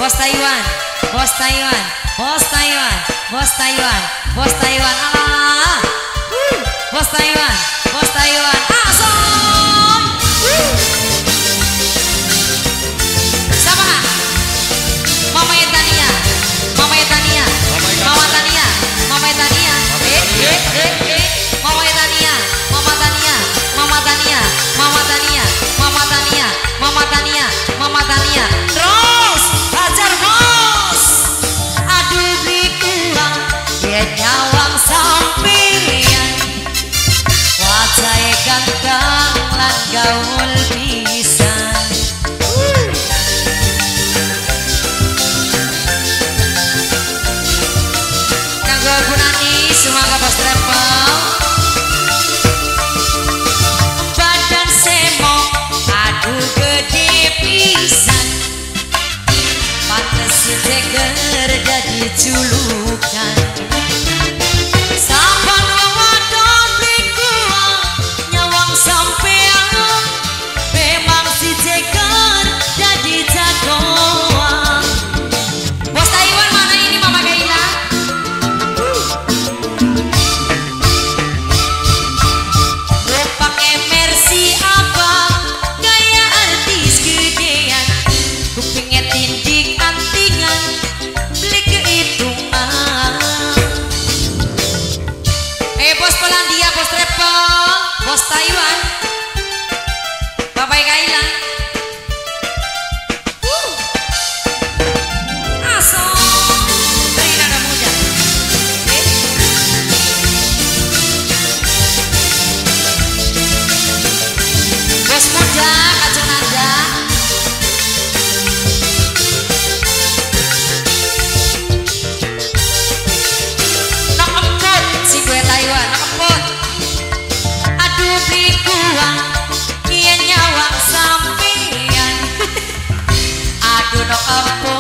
Bos Taiwan, bos Taiwan, bos Taiwan, bos Taiwan, bos Taiwan, alah, bos Taiwan, bos Taiwan, asal. Sama, Mama Tania, Mama Tania, Mama Tania, Mama Tania, Mama Tania, Mama Tania, Mama Tania, Mama Tania, Mama Tania, Mama Tania, Mama Tania, terus hajar bos. Aduh beli kurang, dia nyawang sampean. Wajah ganteng lan gaul pisan. Kanggo gunani semoga bos travel. Badan semok, aduh gede pisan. Pantes si Jagger jadi julukan. Saban wong wadon beli kurang, nyawang sampean. Memang si Jagger jadi jagoan. Bos Taiwan mana ini Mama Gaila? Lo pakai Mercy apa? Gaya artis gedean. Kupingnya tindik antingan, beli kehitungan. Bos Polandia, bos travel, bos Taiwan, Bapak Gaila. Asal dari nada muda. Bos muda, kacau nada. Nok emput si gue Taiwan, nok emput. Aduh beli kuang, iya nyawang sampean. Aduh nok emput.